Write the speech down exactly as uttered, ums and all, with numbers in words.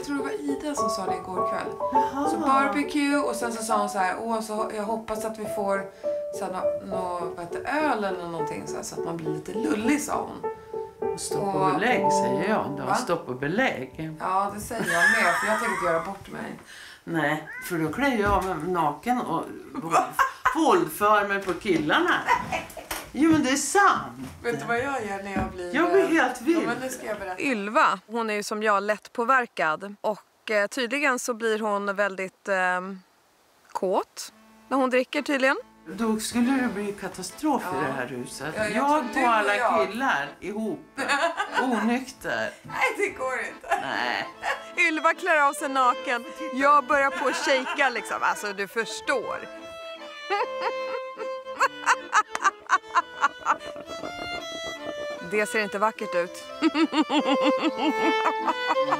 tror det var Ida som sa det igår kväll. Jaha. Så barbecue och sen så sa hon så här, åh så jag hoppas att vi får så här, nå, nå, vad heter, öl eller någonting så, här, så att man blir lite lullig, sa hon. Stopp och belägg, säger jag. Du har stopp och belägg. Ja, det säger jag med, för jag tänker inte göra bort mig. Nej, för då klär jag av mig naken och våldför mig på killarna. Jo, men det är sant. Vet du vad jag gör när jag blir... Jag blir helt vild. Ja, men det ska jag berätta. Ylva, hon är ju som jag lätt påverkad. Och eh, tydligen så blir hon väldigt eh, kåt när hon dricker tydligen. Då skulle det bli katastrof Ja. i det här huset. Ja, jag jag tror du på och alla jag. killar ihop. Onykter. Nej, det går inte. Nej. Ylva klär av sig naken. Jag börjar på att shejka liksom. Alltså du förstår. Det ser inte vackert ut.